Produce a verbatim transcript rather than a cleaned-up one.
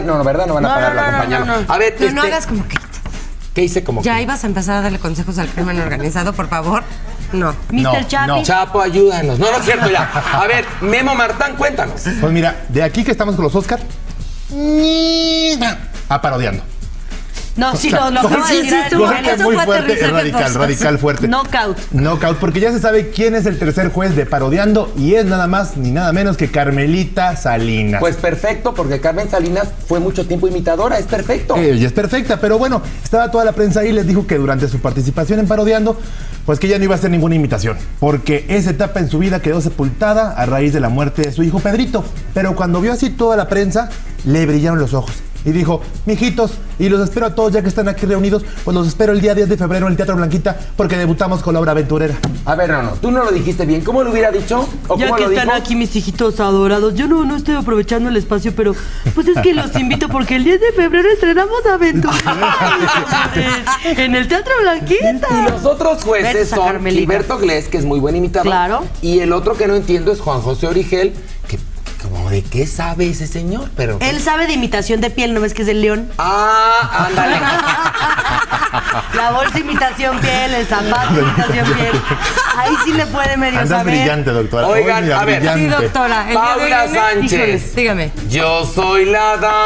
No, no, ¿verdad? No van a No, pagarlo no, no, acompañando. no, no. A ver, No, este... no hagas como que... ¿Qué hice como Ya que? ibas a empezar a darle consejos al crimen organizado, por favor. No. mister No, Chapi. no. Chapo, ayúdanos. No, no es cierto ya. A ver, Memo Martán, cuéntanos. Pues mira, de aquí que estamos con los Oscar, a parodiando. No, sí, lo, lo acabo de sí, decir. sí, estuvo- Golpe eso muy fue fuerte, aterrizar radical, de radical fuerte. Knockout. Knockout, porque ya se sabe quién es el tercer juez de Parodiando y es nada más ni nada menos que Carmelita Salinas. Pues perfecto, porque Carmen Salinas fue mucho tiempo imitadora, es perfecto. Ella es perfecta, pero bueno, estaba toda la prensa ahí y les dijo que durante su participación en Parodiando, pues que ella no iba a hacer ninguna imitación, porque esa etapa en su vida quedó sepultada a raíz de la muerte de su hijo Pedrito. Pero cuando vio así toda la prensa, le brillaron los ojos. Y dijo, mijitos, y los espero a todos ya que están aquí reunidos, pues los espero el día diez de febrero en el Teatro Blanquita, porque debutamos con la obra aventurera. A ver, no, no, tú no lo dijiste bien. ¿Cómo lo hubiera dicho? ¿O Ya cómo que lo están dijo? aquí mis hijitos adorados, yo no, no estoy aprovechando el espacio, pero pues es que los invito porque el diez de febrero estrenamos Aventura en el Teatro Blanquita. Y los otros jueces Ves a son Carmelita. Gilberto Glés, que es muy buen imitador. Claro. Y el otro que no entiendo es Juan José Origel, que como de qué sabe ese señor, pero... Él sabe de imitación de piel, ¿no ves que es el león? Ah, ándale. La bolsa imitación piel, el zapato imitación piel. Ahí sí le puede medio Andas saber. brillante, doctora. Oigan, Hoy, mira, a ver. brillante. Sí, doctora. El día de hoy Paula viene- Sánchez. Híjoles, dígame. Yo soy la dama.